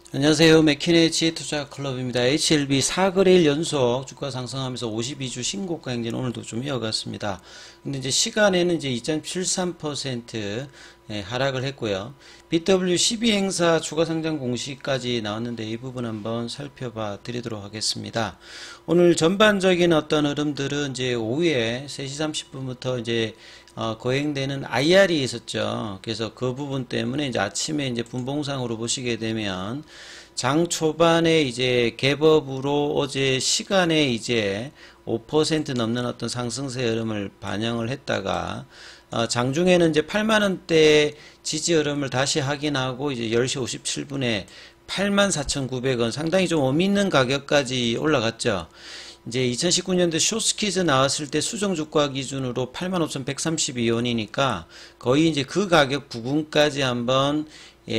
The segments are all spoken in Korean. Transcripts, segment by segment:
안녕하세요. 맥키네 지투자클럽입니다. HLB 4거래일 연속 주가 상승하면서 52주 신고가 행진 오늘도 좀 이어갔습니다. 근데 이제 시간에는 이제 2.73% 하락을 했고요. BW12 행사 추가 상장 공시까지 나왔는데 이 부분 한번 살펴봐 드리도록 하겠습니다. 오늘 전반적인 어떤 흐름들은 이제 오후에 3시 30분부터 이제 거행되는 IR이 있었죠. 그래서 그 부분 때문에 이제 아침에 이제 분봉상으로 보시게 되면 장 초반에 이제 갭업으로 어제 시간에 이제 5% 넘는 어떤 상승세 흐름을 반영을 했다가 장중에는 이제 8만원대 지지 흐름을 다시 확인하고 이제 10시 57분에 84,900원 상당히 좀 의미 있는 가격까지 올라갔죠. 이제 2019년도 쇼스퀴즈 나왔을 때 수정주가 기준으로 85,132원이니까 거의 이제 그 가격 부근까지 한번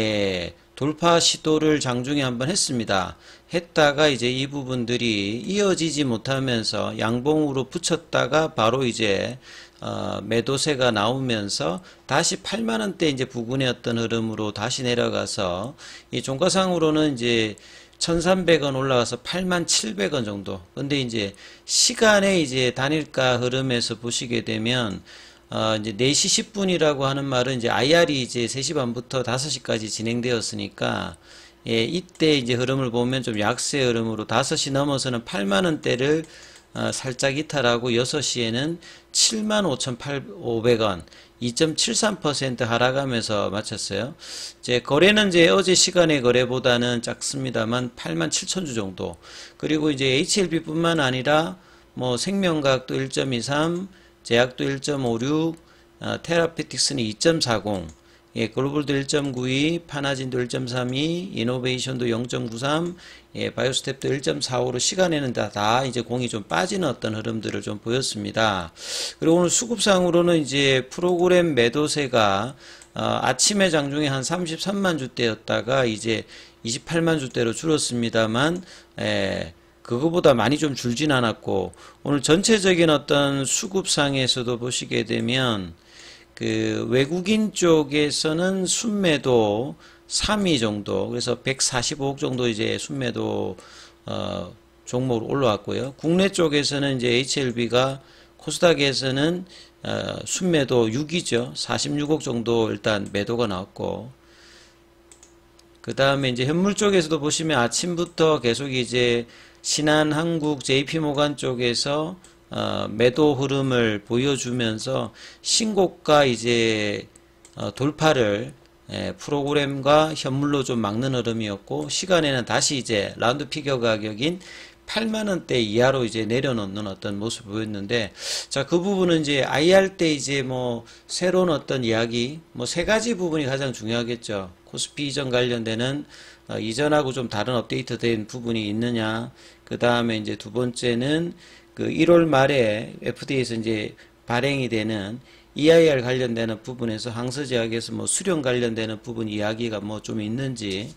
돌파 시도를 장중에 한번 했습니다. 했다가 이제 이 부분들이 이어지지 못하면서 양봉으로 붙였다가 바로 이제 매도세가 나오면서 다시 8만원대 이제 부근의 어떤 흐름으로 다시 내려가서 이 종가상으로는 이제 1300원 올라가서 8700원 정도. 근데 이제 시간에 이제 단일가 흐름에서 보시게 되면 이제 4시 10분이라고 하는 말은 이제 IR이 이제 3시 반부터 5시까지 진행되었으니까 이때 이제 흐름을 보면 좀 약세 흐름으로 5시 넘어서는 8만원대를 살짝 이탈하고 6시에는 75,500원 2.73% 하락하면서 마쳤어요. 이제 거래는 이제 어제 시간의 거래보다는 작습니다만 87,000주 정도. 그리고 이제 HLB뿐만 아니라 뭐 생명과학도 1.23, 제약도 1.56, 테라피틱스는 2.40, 글로벌도 1.92, 파나진도 1.32, 이노베이션도 0.93, 바이오스텝도 1.45로 시간에는 다 이제 공이 좀 빠지는 어떤 흐름들을 좀 보였습니다. 그리고 오늘 수급상으로는 이제 프로그램 매도세가 아침에 장중에 한 33만 주대였다가 이제 28만 주대로 줄었습니다만, 그거보다 많이 좀 줄진 않았고, 오늘 전체적인 어떤 수급상에서도 보시게 되면, 그 외국인 쪽에서는 순매도 3위 정도, 그래서 145억 정도 이제 순매도 종목으로 올라왔고요. 국내 쪽에서는 이제 HLB가 코스닥에서는 순매도 6위죠. 46억 정도 일단 매도가 나왔고, 그 다음에 이제 현물 쪽에서도 보시면 아침부터 계속 이제 신한한국, JP모간 쪽에서 매도 흐름을 보여주면서 신고가 이제 돌파를 프로그램과 현물로 좀 막는 흐름이었고, 시간에는 다시 이제 라운드 피겨 가격인 8만원대 이하로 이제 내려놓는 어떤 모습을 보였는데, 자, 그 부분은 이제 IR 때 이제 뭐 새로운 어떤 이야기, 뭐 세 가지 부분이 가장 중요하겠죠. 코스피 이전 관련되는 이전하고 좀 다른 업데이트된 부분이 있느냐. 그 다음에 이제 두 번째는 그 1월 말에 FDA에서 이제 발행이 되는 EIR 관련되는 부분에서 항서제약에서 뭐 수령 관련되는 부분 이야기가 뭐 좀 있는지,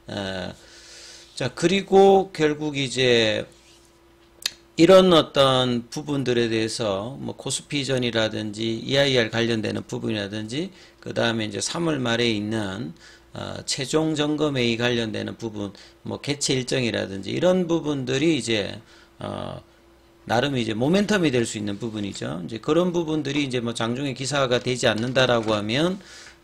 자, 그리고 결국 이제 이런 어떤 부분들에 대해서 뭐 코스피 이전이라든지 EIR 관련되는 부분이라든지, 그 다음에 이제 3월 말에 있는 최종 점검회의 관련되는 부분, 뭐 개최 일정이라든지 이런 부분들이 이제 나름 이제 모멘텀이 될 수 있는 부분이죠. 이제 그런 부분들이 이제 뭐 장중에 기사가 되지 않는다라고 하면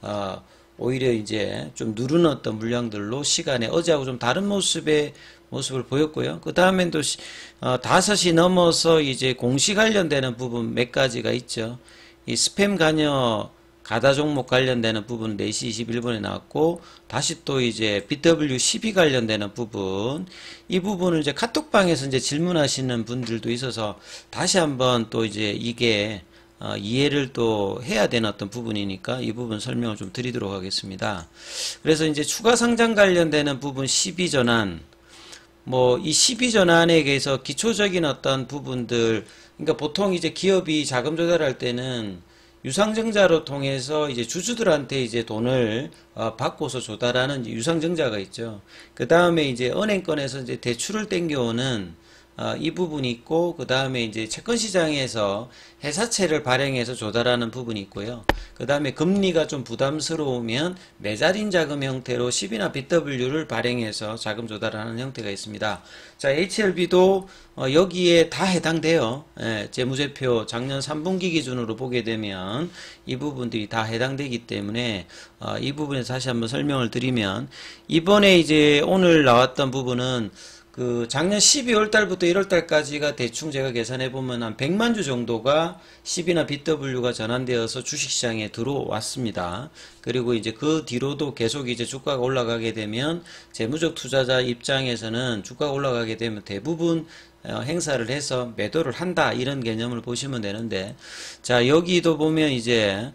오히려 이제 좀 누른 어떤 물량들로 시간에 어제하고 좀 다른 모습을 보였고요. 그 다음엔 또 5시 넘어서 이제 공시 관련되는 부분 몇 가지가 있죠. 이 스팸 관여 가다 종목 관련되는 부분 4시 21분에 나왔고, 다시 또 이제 BW12 관련되는 부분, 이 부분을 이제 카톡방에서 이제 질문하시는 분들도 있어서 다시 한번 또 이제 이게 이해를 또 해야 되는 어떤 부분이니까 이 부분 설명을 좀 드리도록 하겠습니다. 그래서 이제 추가 상장 관련되는 부분 12전환, 뭐 이 12전환에 대해서 기초적인 어떤 부분들, 그러니까 보통 이제 기업이 자금 조달할 때는 유상증자로 통해서 이제 주주들한테 이제 돈을 받고서 조달하는 유상증자가 있죠. 그 다음에 이제 은행권에서 이제 대출을 땡겨오는 이 부분이 있고, 그 다음에 이제 채권 시장에서 회사채를 발행해서 조달하는 부분이 있고요. 그 다음에 금리가 좀 부담스러우면 매달인 자금 형태로 10이나 BW를 발행해서 자금 조달하는 형태가 있습니다. 자, HLB도 여기에 다 해당돼요. 예, 재무제표 작년 3분기 기준으로 보게 되면 이 부분들이 다 해당되기 때문에 이 부분에서 다시 한번 설명을 드리면, 이번에 이제 오늘 나왔던 부분은 그 작년 12월 달부터 1월 달까지가 대충 제가 계산해 보면 한 100만 주 정도가 10이나 BW가 전환되어서 주식시장에 들어왔습니다. 그리고 이제 그 뒤로도 계속 이제 주가가 올라가게 되면 재무적 투자자 입장에서는 주가가 올라가게 되면 대부분 행사를 해서 매도를 한다, 이런 개념을 보시면 되는데, 자, 여기도 보면 이제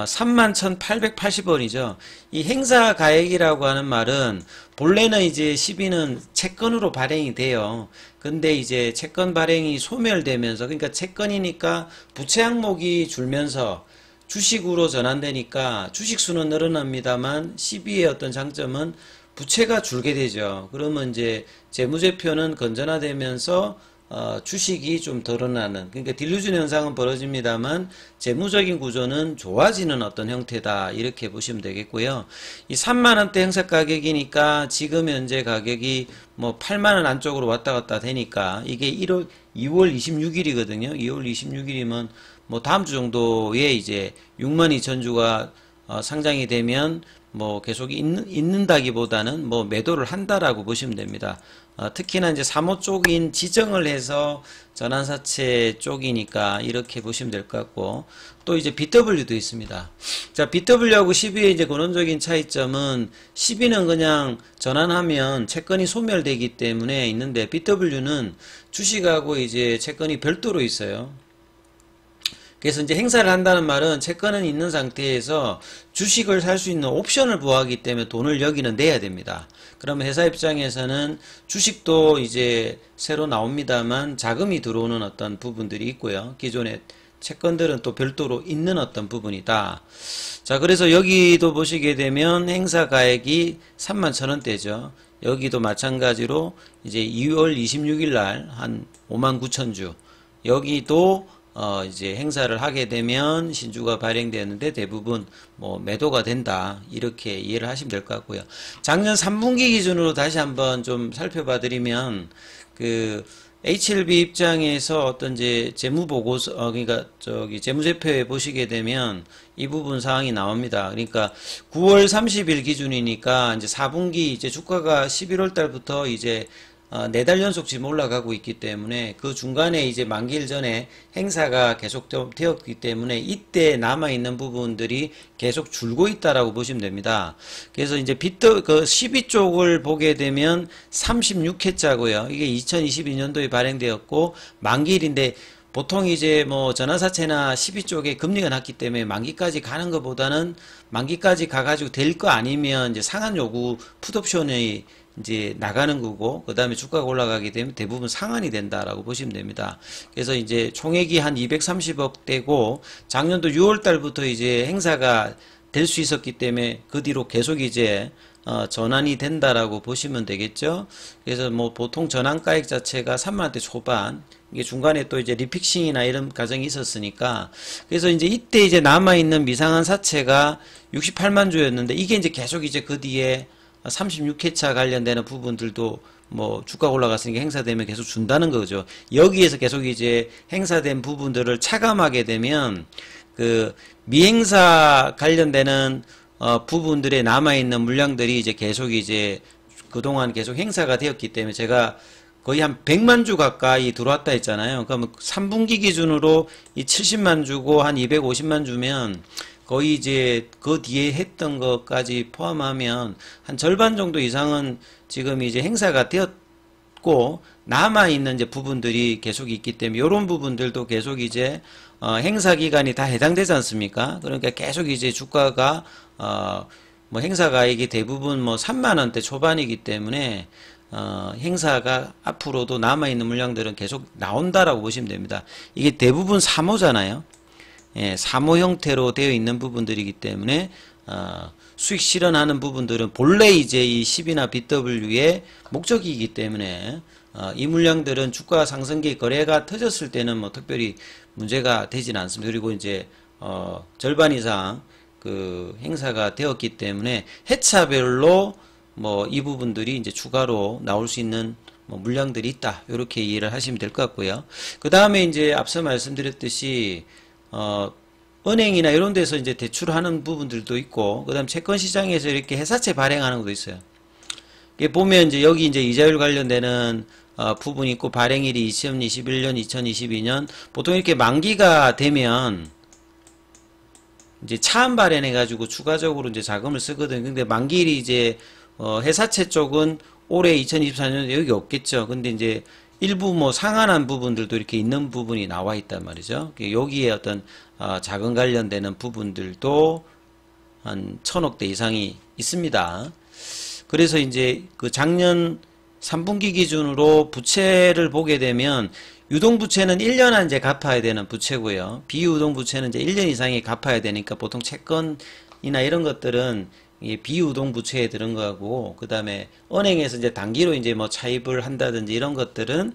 31,880원이죠. 이 행사 가액이라고 하는 말은 본래는 이제 10위는 채권으로 발행이 돼요. 근데 이제 채권 발행이 소멸되면서, 그러니까 채권이니까 부채 항목이 줄면서 주식으로 전환되니까 주식 수는 늘어납니다만 10위의 어떤 장점은 부채가 줄게 되죠. 그러면 이제 재무제표는 건전화되면서 주식이 좀 덜어나는, 그러니까 딜루전 현상은 벌어집니다만 재무적인 구조는 좋아지는 어떤 형태다, 이렇게 보시면 되겠고요. 이 3만원대 행사 가격이니까 지금 현재 가격이 뭐 8만원 안쪽으로 왔다 갔다 되니까 이게 2월 26일이거든요. 2월 26일이면 뭐 다음 주 정도에 이제 62,000주가 상장이 되면 뭐 계속 있는다기보다는 뭐 매도를 한다라고 보시면 됩니다. 특히나 이제 사모 쪽인 지정을 해서 전환사채 쪽이니까 이렇게 보시면 될 것 같고, 또 이제 BW도 있습니다. 자, BW하고 10위의 이제 근원적인 차이점은 10위는 그냥 전환하면 채권이 소멸되기 때문에 있는데, BW는 주식하고 이제 채권이 별도로 있어요. 그래서 이제 행사를 한다는 말은 채권은 있는 상태에서 주식을 살 수 있는 옵션을 부여하기 때문에 돈을 여기는 내야 됩니다. 그러면 회사 입장에서는 주식도 이제 새로 나옵니다만 자금이 들어오는 어떤 부분들이 있고요. 기존의 채권들은 또 별도로 있는 어떤 부분이다. 자, 그래서 여기도 보시게 되면 행사 가액이 31,000원대죠. 여기도 마찬가지로 이제 2월 26일 날 한 59,000주. 여기도 이제 행사를 하게 되면 신주가 발행되었는데 대부분 뭐 매도가 된다, 이렇게 이해를 하시면 될 것 같고요. 작년 3분기 기준으로 다시 한번 좀 살펴봐 드리면, 그 HLB 입장에서 어떤 이제 재무보고서, 그러니까 저기 재무제표에 보시게 되면 이 부분 사항이 나옵니다. 그러니까 9월 30일 기준이니까 이제 4분기 이제 주가가 11월 달부터 이제 4달 연속 지금 올라가고 있기 때문에 그 중간에 이제 만기일 전에 행사가 계속 되었기 때문에 이때 남아있는 부분들이 계속 줄고 있다라고 보시면 됩니다. 그래서 이제 그 12 쪽을 보게 되면 36회짜고요. 이게 2022년도에 발행되었고 만기일인데, 보통 이제 뭐 전환사채나 12 쪽에 금리가 낮기 때문에 만기까지 가는 것보다는 만기까지 가가지고 될 거 아니면 이제 상한 요구 풋옵션이 이제 나가는 거고, 그 다음에 주가가 올라가게 되면 대부분 상한이 된다라고 보시면 됩니다. 그래서 이제 총액이 한 230억 대고 작년도 6월 달부터 이제 행사가 될 수 있었기 때문에 그 뒤로 계속 이제 전환이 된다라고 보시면 되겠죠. 그래서 뭐 보통 전환가액 자체가 3만원대 초반, 이게 중간에 또 이제 리픽싱이나 이런 과정이 있었으니까, 그래서 이제 이때 이제 남아있는 미상한 사채가 68만 주였는데 이게 이제 계속 이제 그 뒤에 36회차 관련되는 부분들도 뭐 주가가 올라갔으니까 행사되면 계속 준다는 거죠. 여기에서 계속 이제 행사된 부분들을 차감하게 되면 그 미행사 관련되는 부분들에 남아있는 물량들이 이제 계속 이제 그동안 계속 행사가 되었기 때문에 제가 거의 한 100만 주 가까이 들어왔다 했잖아요. 그러면 3분기 기준으로 이 70만 주고 한 250만 주면 거의 이제 그 뒤에 했던 것까지 포함하면 한 절반 정도 이상은 지금 이제 행사가 되었고 남아있는 이제 부분들이 계속 있기 때문에 이런 부분들도 계속 이제 행사 기간이 다 해당되지 않습니까? 그러니까 계속 이제 주가가 뭐 행사 가액이 대부분 뭐 3만원대 초반이기 때문에 행사가 앞으로도 남아있는 물량들은 계속 나온다라고 보시면 됩니다. 이게 대부분 사모잖아요. 예, 사모 형태로 되어 있는 부분들이기 때문에 수익 실현하는 부분들은 본래 이제 이 10이나 BW의 목적이기 때문에 이 물량들은 주가 상승기 거래가 터졌을 때는 뭐 특별히 문제가 되진 않습니다. 그리고 이제 절반 이상 그 행사가 되었기 때문에 회차별로 뭐 이 부분들이 이제 추가로 나올 수 있는 뭐 물량들이 있다. 이렇게 이해를 하시면 될 것 같고요. 그 다음에 이제 앞서 말씀드렸듯이 은행이나 이런 데서 이제 대출하는 부분들도 있고, 그 다음 채권 시장에서 이렇게 회사채 발행하는 것도 있어요. 이게 보면 이제 여기 이제 이자율 관련되는 부분이 있고, 발행일이 2021년, 2022년, 보통 이렇게 만기가 되면 이제 차압 발행해가지고 추가적으로 이제 자금을 쓰거든요. 근데 만기일이 이제 회사채 쪽은 올해 2024년 여기 없겠죠. 근데 이제 일부 뭐 상한한 부분들도 이렇게 있는 부분이 나와 있단 말이죠. 여기에 어떤 자금 관련되는 부분들도 한 1000억대 이상이 있습니다. 그래서 이제 그 작년 3분기 기준으로 부채를 보게 되면 유동부채는 1년 안에 갚아야 되는 부채고요. 비유동부채는 이제 1년 이상이 갚아야 되니까 보통 채권이나 이런 것들은 비유동부채에 들은 거고, 그 다음에 은행에서 이제 단기로 이제 뭐 차입을 한다든지 이런 것들은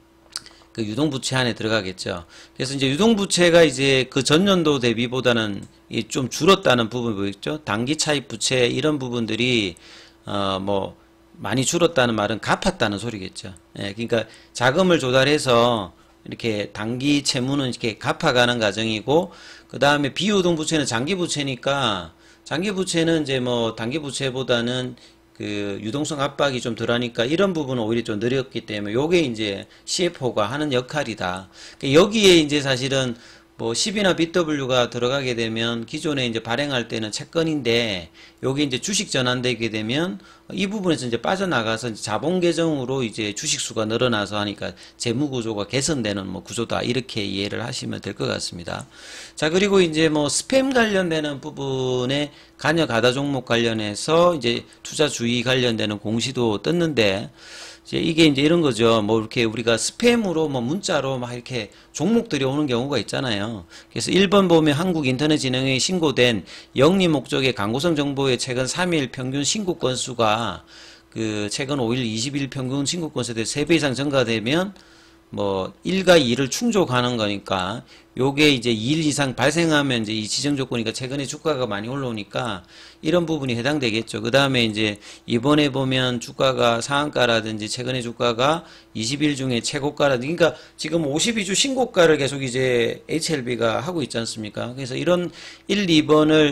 그 유동부채 안에 들어가겠죠. 그래서 이제 유동부채가 이제 그 전년도 대비보다는 좀 줄었다는 부분이 보이죠. 단기 차입 부채 이런 부분들이 뭐 많이 줄었다는 말은 갚았다는 소리겠죠. 예, 그러니까 자금을 조달해서 이렇게 단기 채무는 이렇게 갚아가는 과정이고, 그 다음에 비유동부채는 장기부채니까, 장기부채는 이제 뭐 단기부채보다는 그 유동성 압박이 좀 덜하니까 이런 부분은 오히려 좀 느렸기 때문에 요게 이제 CFO가 하는 역할이다. 여기에 이제 사실은 뭐 10이나 BW가 들어가게 되면 기존에 이제 발행할 때는 채권인데 요게 이제 주식 전환되게 되면 이 부분에서 이제 빠져나가서 이제 자본 계정으로 이제 주식 수가 늘어나서 하니까 재무 구조가 개선되는 뭐 구조다. 이렇게 이해를 하시면 될 것 같습니다. 자, 그리고 이제 뭐 스팸 관련되는 부분에 관여 가다 종목 관련해서 이제 투자 주의 관련되는 공시도 떴는데, 이게 이제 이런 거죠. 뭐 이렇게 우리가 스팸으로 뭐 문자로 막 이렇게 종목들이 오는 경우가 있잖아요. 그래서 1번 보면 한국인터넷진흥회에 신고된 영리 목적의 광고성 정보의 최근 3일 평균 신고 건수가 그 최근 5일 20일 평균 신고 건수에 대해 3배 이상 증가되면 뭐 1과 2를 충족하는 거니까, 요게 이제 2일 이상 발생하면 이제 이 지정 조건이니까 최근에 주가가 많이 올라오니까 이런 부분이 해당되겠죠. 그 다음에 이제 이번에 보면 주가가 상한가라든지 최근에 주가가 20일 중에 최고가라든지, 그러니까 지금 52주 신고가를 계속 이제 HLB가 하고 있지 않습니까? 그래서 이런 1, 2번을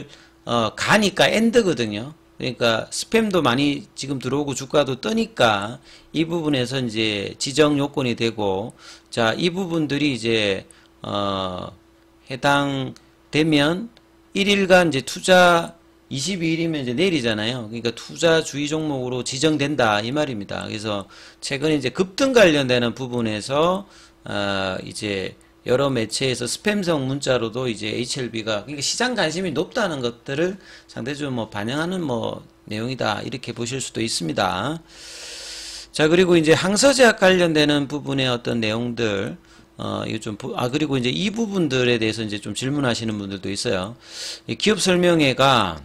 가니까 엔드거든요. 그러니까 스팸도 많이 지금 들어오고 주가도 뜨니까 이 부분에서 이제 지정 요건이 되고, 자, 이 부분들이 이제 해당되면 1일간 이제 투자 22일이면 이제 내일이잖아요. 그러니까 투자 주의 종목으로 지정된다 이 말입니다. 그래서 최근에 이제 급등 관련되는 부분에서 이제 여러 매체에서 스팸성 문자로도 이제 HLB가, 그러니까 시장 관심이 높다는 것들을 상대적으로 뭐 반영하는 뭐 내용이다 이렇게 보실 수도 있습니다. 자, 그리고 이제 항서제약 관련되는 부분의 어떤 내용들, 이거 좀, 그리고 이제 이 부분들에 대해서 이제 좀 질문하시는 분들도 있어요. 기업 설명회가,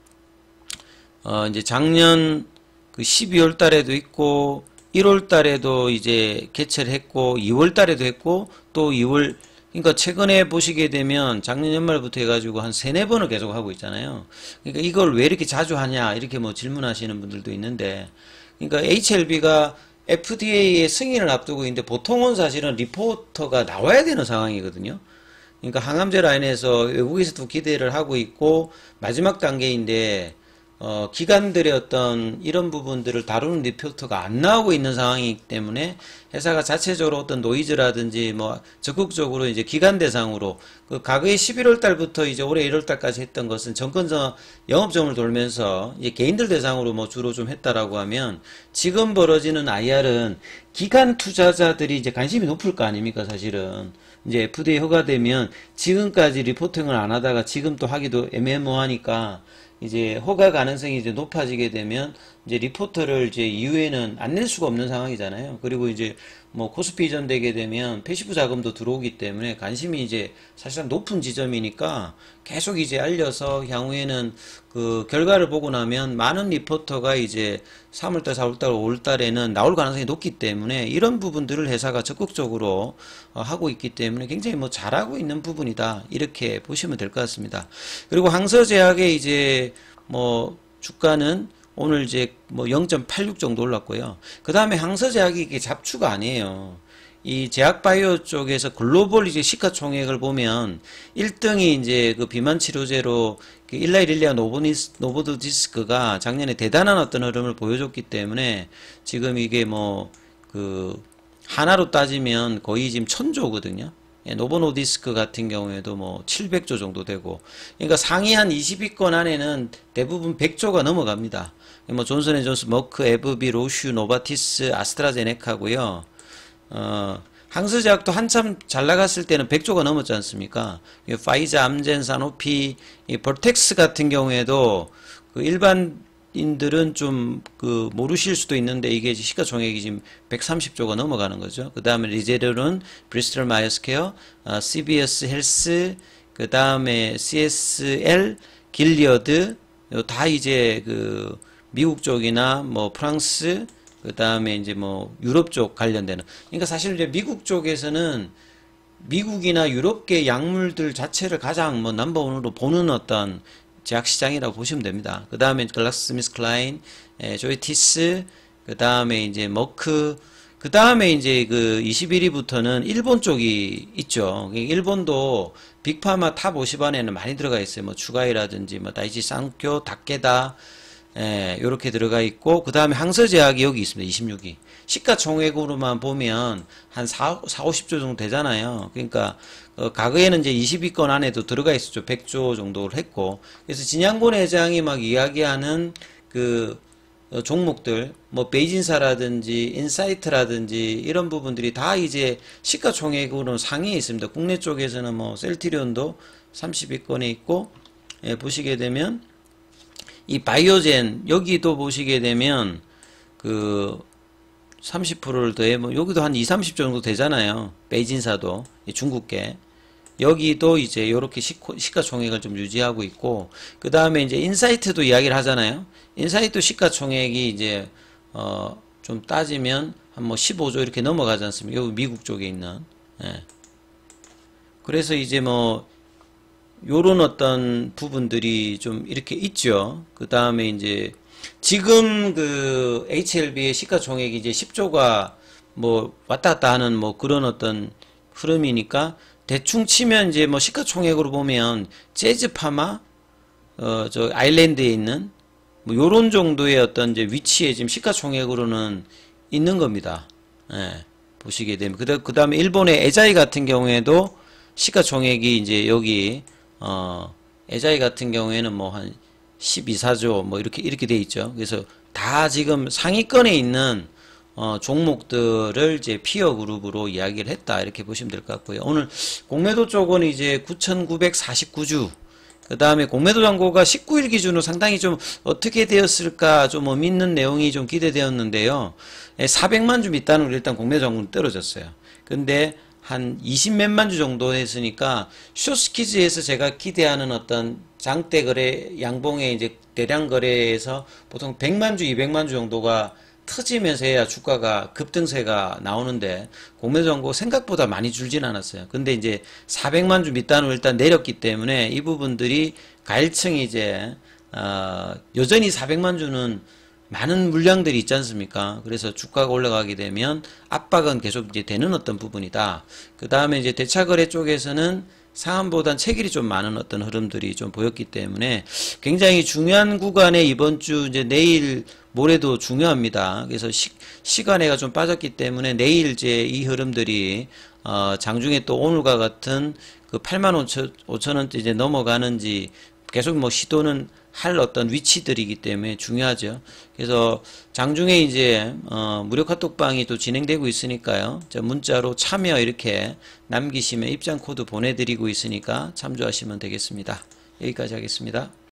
이제 작년 그 12월 달에도 있고, 1월 달에도 이제 개최를 했고, 2월 달에도 했고, 또 2월, 그러니까 최근에 보시게 되면 작년 연말부터 해가지고 한 3, 4번을 계속 하고 있잖아요. 그러니까 이걸 왜 이렇게 자주 하냐, 이렇게 뭐 질문하시는 분들도 있는데, 그러니까 HLB가 FDA의 승인을 앞두고 있는데 보통은 사실은 리포터가 나와야 되는 상황이거든요. 그러니까 항암제 라인에서 외국에서도 기대를 하고 있고 마지막 단계인데 기관들의 어떤 이런 부분들을 다루는 리포터가 안 나오고 있는 상황이기 때문에 회사가 자체적으로 어떤 노이즈라든지 뭐 적극적으로 이제 기관 대상으로 그 과거에 11월 달부터 이제 올해 1월 달까지 했던 것은 정권서 영업점을 돌면서 이제 개인들 대상으로 뭐 주로 좀 했다라고 하면, 지금 벌어지는 IR은 기관 투자자들이 이제 관심이 높을 거 아닙니까, 사실은. 이제 FDA 허가되면 지금까지 리포팅을 안 하다가 지금 또 하기도 애매모호하니까 이제 허가 가능성이 이제 높아지게 되면 이제 리포터를 이제 이후에는 안 낼 수가 없는 상황이잖아요. 그리고 이제 뭐 코스피 이전되게 되면 패시브 자금도 들어오기 때문에 관심이 이제 사실상 높은 지점이니까 계속 이제 알려서 향후에는 그 결과를 보고 나면 많은 리포터가 이제 3월달, 4월달, 5월달에는 나올 가능성이 높기 때문에 이런 부분들을 회사가 적극적으로 하고 있기 때문에 굉장히 뭐 잘하고 있는 부분이다, 이렇게 보시면 될 것 같습니다. 그리고 항서제약의 이제 뭐 주가는 오늘 이제 뭐 0.86 정도 올랐고요. 그 다음에 항서제약이 이게 잡주가 아니에요. 이 제약바이오 쪽에서 글로벌 이제 시가총액을 보면 1등이 이제 그 비만 치료제로 일라이릴리아 노보디스크가 작년에 대단한 어떤 흐름을 보여줬기 때문에 지금 이게 뭐 그 하나로 따지면 거의 지금 1000조거든요. 노보노디스크 같은 경우에도 뭐 700조 정도 되고, 그러니까 상위 한 20위권 안에는 대부분 100조가 넘어갑니다. 뭐 존슨앤존슨, 머크, 에브비, 로슈, 노바티스, 아스트라제네카고요. 항서제약도 한참 잘 나갔을 때는 100조가 넘었지 않습니까? 파이자, 암젠, 사노피, 벌텍스 같은 경우에도 그 일반인들은 좀 그 모르실 수도 있는데 이게 시가총액이 지금 130조가 넘어가는 거죠. 그 다음에 리제르론, 브리스톨 마이어스케어, CBS 헬스, 그 다음에 CSL, 길리어드, 다 이제 그 미국 쪽이나 뭐 프랑스, 그 다음에 이제 뭐 유럽 쪽 관련되는, 그러니까 사실 이제 미국 쪽에서는 미국이나 유럽계 약물들 자체를 가장 뭐 넘버원으로 보는 어떤 제약시장이라고 보시면 됩니다. 그 다음에 글락스스미스클라인, 조이티스, 그 다음에 이제 머크, 그 다음에 이제 그 21위부터는 일본 쪽이 있죠. 일본도 빅파마 탑 50 안에는 많이 들어가 있어요. 뭐 추가이라든지 뭐 다이치 산쿄, 다케다, 요렇게 들어가 있고, 그 다음에 항서제약이 여기 있습니다. 26위. 시가총액으로만 보면 한 50조 정도 되잖아요. 그러니까 과거에는 이제 20위권 안에도 들어가 있었죠. 100조 정도를 했고. 그래서 진양곤 회장이 막 이야기하는 그 종목들, 뭐 베이진사라든지 인사이트라든지 이런 부분들이 다 이제 시가총액으로는 상위에 있습니다. 국내 쪽에서는 뭐 셀트리온도 30위권에 있고, 보시게 되면 이 바이오젠, 여기도 보시게 되면 그 30%를 더해, 뭐 여기도 한 20, 30 정도 되잖아요. 베이진사도 중국계. 여기도 이제 요렇게 시가총액을 좀 유지하고 있고, 그 다음에 이제 인사이트도 이야기를 하잖아요. 인사이트 시가총액이 이제 좀 따지면 한 뭐 15조 이렇게 넘어가지 않습니까? 여기 미국 쪽에 있는. 그래서 이제 뭐 요런 어떤 부분들이 좀 이렇게 있죠. 그 다음에 이제 지금 그 HLB의 시가총액이 이제 10조가 뭐 왔다 갔다 하는 뭐 그런 어떤 흐름이니까, 대충 치면 이제 뭐 시가총액으로 보면 재즈파마, 저 아일랜드에 있는 뭐 요런 정도의 어떤 이제 위치에 지금 시가총액으로는 있는 겁니다. 보시게 되면. 그 다음에 일본의 에자이 같은 경우에도 시가총액이 이제 여기 에자이 같은 경우에는 뭐 한 12, 4조 뭐 이렇게 돼 있죠. 그래서 다 지금 상위권에 있는 종목들을 이제 피어 그룹으로 이야기를 했다, 이렇게 보시면 될 것 같고요. 오늘 공매도 쪽은 이제 9,949주, 그 다음에 공매도 잔고가 19일 기준으로 상당히 좀 어떻게 되었을까 좀 믿는 내용이 좀 기대되었는데요. 400만 주 밑단으로 일단 공매도 잔고는 떨어졌어요. 근데 한 20몇만 주 정도 했으니까, 쇼스키즈에서 제가 기대하는 어떤 장대 거래, 양봉의 이제 대량 거래에서 보통 100만 주, 200만 주 정도가 터지면서 해야 주가가 급등세가 나오는데, 공매도 잔고 생각보다 많이 줄진 않았어요. 근데 이제 400만 주 밑단으로 일단 내렸기 때문에 이 부분들이 가일층이 이제 여전히 400만 주는 많은 물량들이 있지 않습니까? 그래서 주가가 올라가게 되면 압박은 계속 이제 되는 어떤 부분이다. 그 다음에 이제 대차거래 쪽에서는 상한보단 체결이 좀 많은 어떤 흐름들이 좀 보였기 때문에 굉장히 중요한 구간에 이번 주 이제 내일 모레도 중요합니다. 그래서 시간에가 좀 빠졌기 때문에 내일 이제 이 흐름들이 장중에 또 오늘과 같은 그 85,000원대 이제 넘어가는지 계속 뭐 시도는 할 어떤 위치들이기 때문에 중요하죠. 그래서 장중에 이제 무료 카톡방이 또 진행되고 있으니까요. 문자로 참여 이렇게 남기시면 입장 코드 보내드리고 있으니까 참조하시면 되겠습니다. 여기까지 하겠습니다.